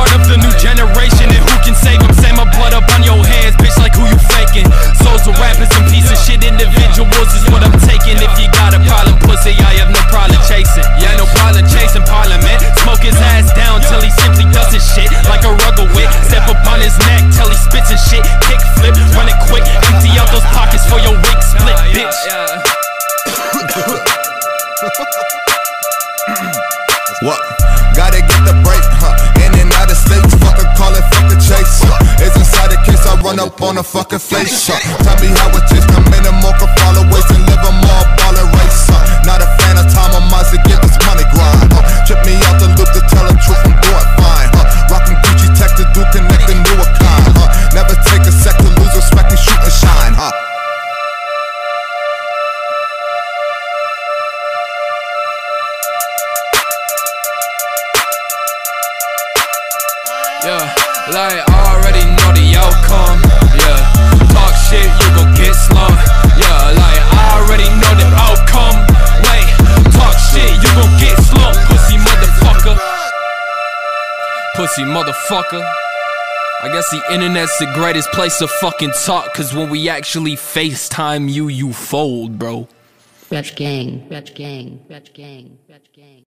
start of the new generation, and who can save them? Say my blood up on your hands, bitch, like who you faking? Souls of rappers and piece of shit individuals is what I'm taking. If you got a problem, pussy, I have no problem chasing. Yeah, no problem chasing Parliament. Smoke his ass down till he simply does his shit like a ruggle wit. Step up on his neck till he spits and shit. Kick flip, run it quick, empty out those pockets for your wig split, bitch. What? Gotta get the break, in and out of states, fucker call it, fucker chase, It's inside the case, I run up on a fucking face, Tell me how it tastes, come in and more can follow ways and live a more baller race, Not a fan of time, I'm to get this money grind, Trip me out the loop to tell the truth, I'm doing fine, Rockin' Gucci tech to do connect the newer kind, Never take a sec to lose respect and shoot and shine, Yeah, like I already know the outcome. Yeah, talk shit, you gon' get slumped. Yeah, like I already know the outcome. Wait, talk shit, you gon' get slumped, pussy motherfucker. Pussy motherfucker. I guess the internet's the greatest place to fucking talk, cause when we actually FaceTime you, you fold, bro. Fetch gang, fetch gang, fetch gang, fetch gang.